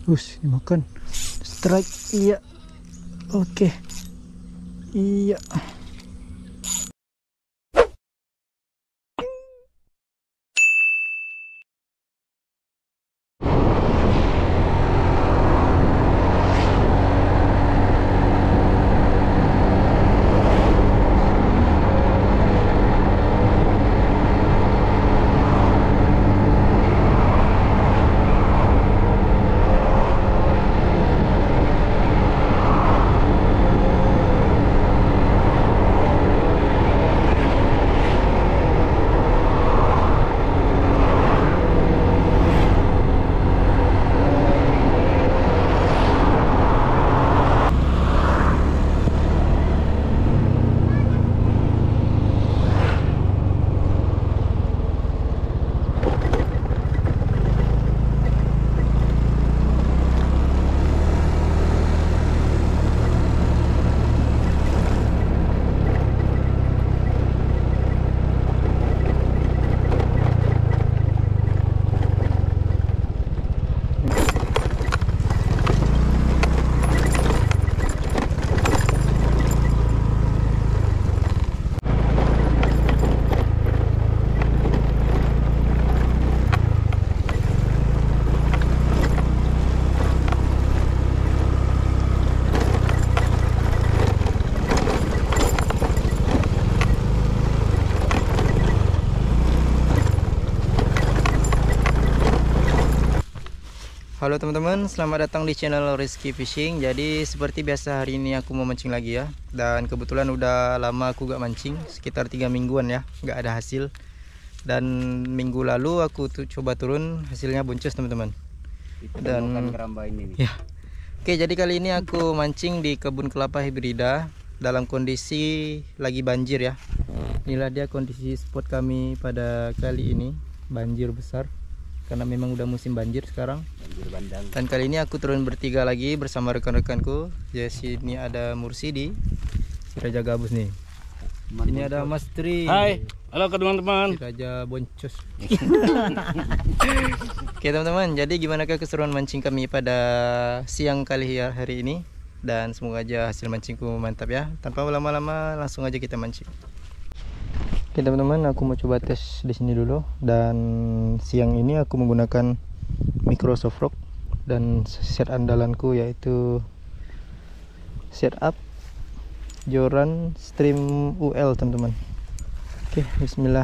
Dimakan. Strike. Iya. Oke. Iya. Halo teman-teman, selamat datang di channel Rizky Fishing. Jadi seperti biasa hari ini aku mau mancing lagi ya. Dan kebetulan udah lama aku gak mancing, sekitar 3 mingguan ya, gak ada hasil. Dan minggu lalu aku tuh coba turun, hasilnya boncos teman-teman. Dan ini ya. Oke, jadi kali ini aku mancing di kebun kelapa hibrida dalam kondisi lagi banjir ya. Inilah dia kondisi spot kami pada kali ini, banjir besar. Karena memang udah musim banjir sekarang. Dan kali ini aku turun bertiga lagi bersama rekan-rekanku. Ya, sini ada Mursidi, si Raja Gabus nih. Ini ada Mas Tri. Hai, halo ke teman-teman. Si Raja Boncos. Oke teman-teman, jadi gimana keseruan mancing kami pada siang kali ya hari ini. Dan semoga aja hasil mancingku mantap ya. Tanpa lama-lama langsung aja kita mancing. Oke teman-teman, aku mau coba tes di sini dulu. Dan siang ini aku menggunakan Microsoft Rock dan set andalanku yaitu setup Joran Stream UL teman-teman. Oke, bismillah.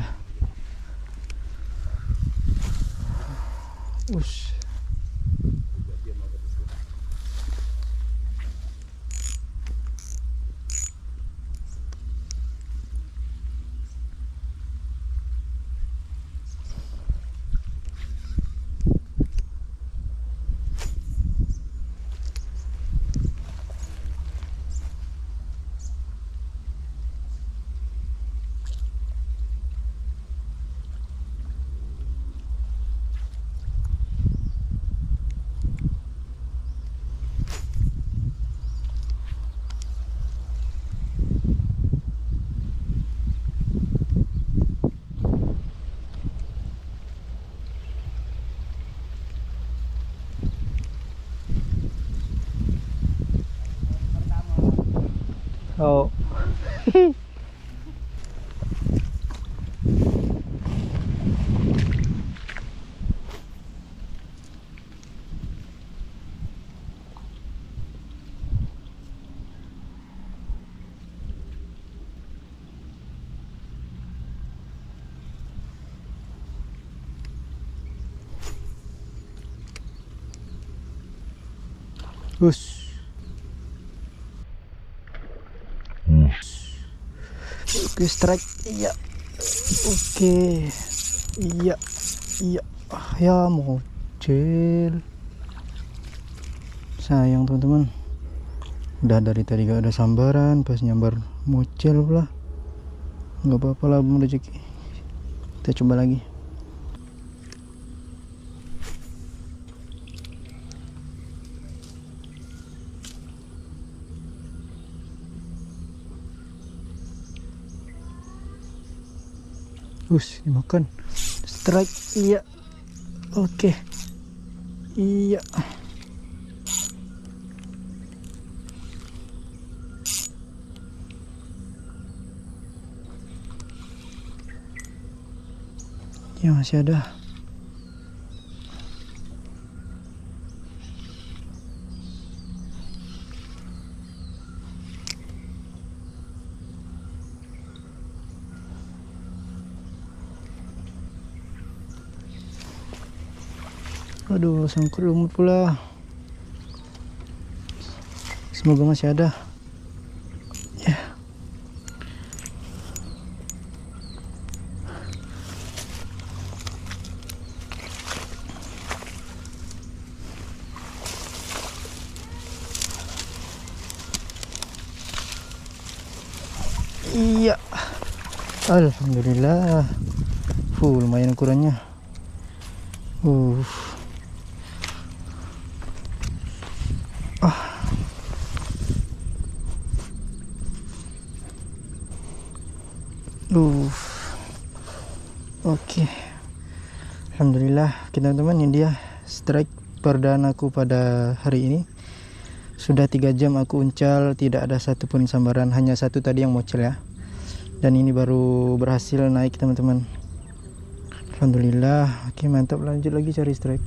Oh. Oke, strike. Iya. Oke. Iya. Iya. Ya mocel. Sayang teman-teman. Udah dari tadi gak ada sambaran, pas nyambar mocel pula. Nggak apa-apa lah, rezeki. Kita coba lagi. Dimakan. Strike. Iya. Oke. Iya. strike-nya masih ada. Aduh, sangkut lumut pula. Semoga masih ada. Ya. Iya. Alhamdulillah. Lumayan ukurannya. Oke. Alhamdulillah teman-teman, ini dia strike perdanaku pada hari ini. Sudah 3 jam aku uncal, tidak ada satupun sambaran, hanya satu tadi yang mocel ya. Dan ini baru berhasil naik teman-teman. Alhamdulillah. Oke, mantap, lanjut lagi cari strike.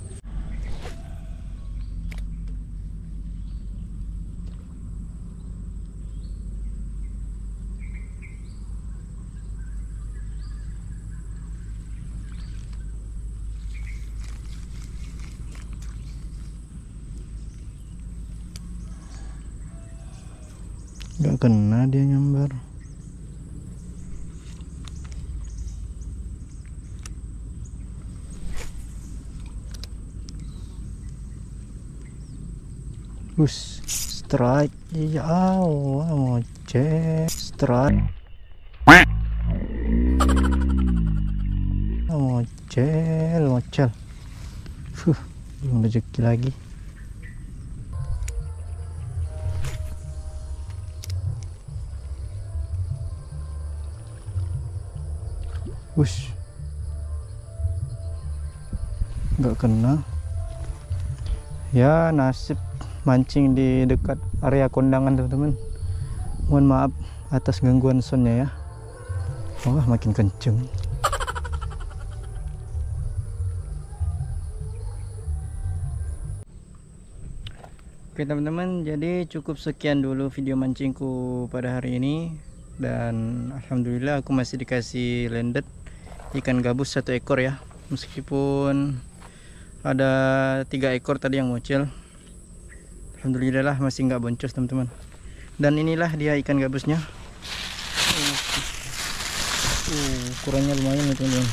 Gak kena dia nyambar. Strike. Ya mau cek strike. Mocel. Belum rezeki lagi. Nggak kena ya, nasib mancing di dekat area kondangan teman-teman. Mohon maaf atas gangguan soundnya ya. Wah, makin kenceng. Oke teman-teman, jadi cukup sekian dulu video mancingku pada hari ini. Dan alhamdulillah aku masih dikasih landed ikan gabus 1 ekor ya, meskipun ada 3 ekor tadi yang mocel. Alhamdulillah lah, masih nggak boncos teman-teman. Dan inilah dia ikan gabusnya. Ukurannya lumayan ya teman-teman.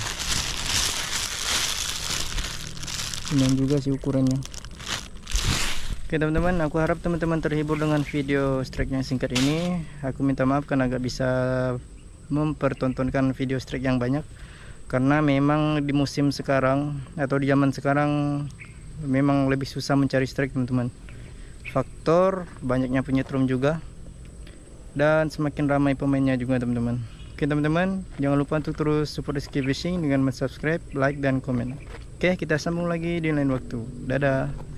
Lumayan juga sih ukurannya. Oke teman-teman, aku harap teman-teman terhibur dengan video strike yang singkat ini. Aku minta maaf karena gak bisa mempertontonkan video strike yang banyak, karena memang di musim sekarang atau di zaman sekarang memang lebih susah mencari strike teman-teman. Faktor banyaknya penyetrum juga, dan semakin ramai pemainnya juga teman-teman. Oke teman-teman, jangan lupa untuk terus support Rizky Fishing dengan subscribe, like, dan komen. Oke, kita sambung lagi di lain waktu. Dadah.